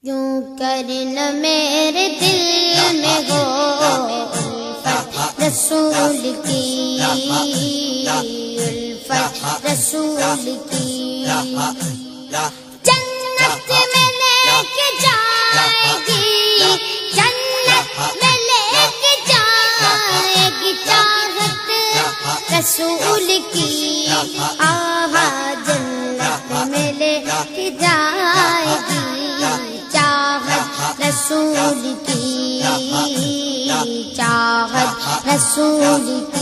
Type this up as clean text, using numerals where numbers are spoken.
یوں کرنا میرے دل میں ہو الفت رسول کی، الفت رسول کی، جنت میں لے کے جائے گی، جنت میں لے کے جائے گی چاہت رسول کی، آہا جنت میں لے کے جائے گی چاہت رسول کی، چاہت رسول کی۔